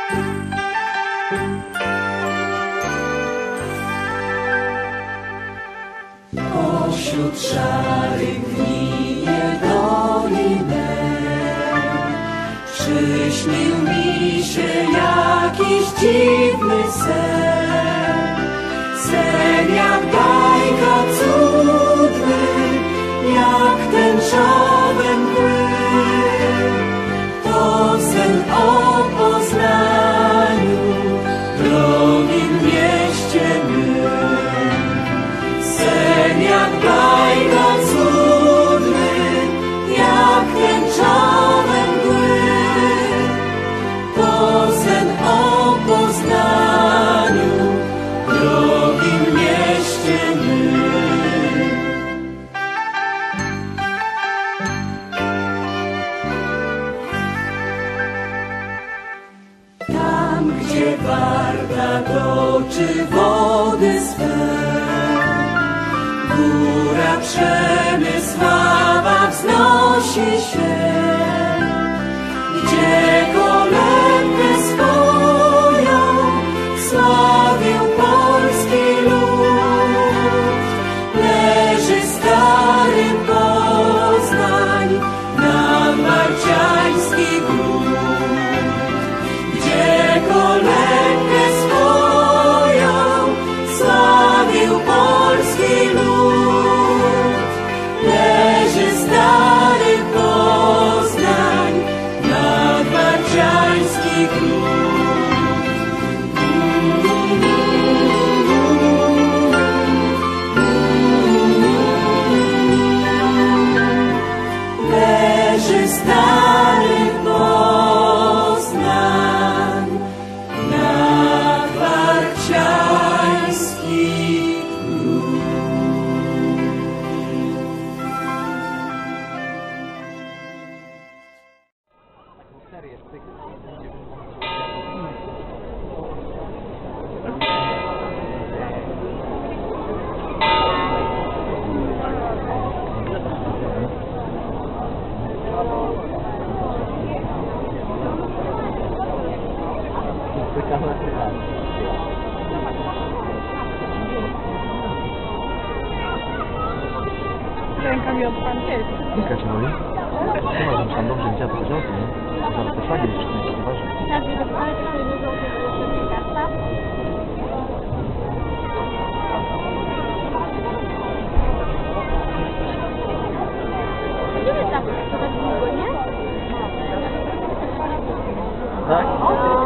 Pośród szarych dni niedoliny przyśnił mi się jakiś dziwny sen. Sen jak bajka cudny, jak tęczowe mgły. To sen o Poznaniu, drogim mieście mym. Sen jak bajka cudny, jak tęczowe mgły. To sen o Poznaniu, drogim mieście mym. Tam, gdzie Warta toczy wody swe, góra Przemysława wznosi się, gdzie kolędę swoją sławił polski lud. Leży stary Poznań, nadwarciański gród, gdzie kolędę swoją sławił polski lud. Leży stary Poznań, nadwarciański gród. Leży stary Poznań, nadwarciański gród. Rękami od pan jest. Kilka cię boli? No, żebym tam dobrze widziała, to powiedział, nie? Zaraz to szlagier jeszcze nie jest ważne. Tak, że ale to sobie dużo karta. Będziemy tam, to tak długo, nie? Tak?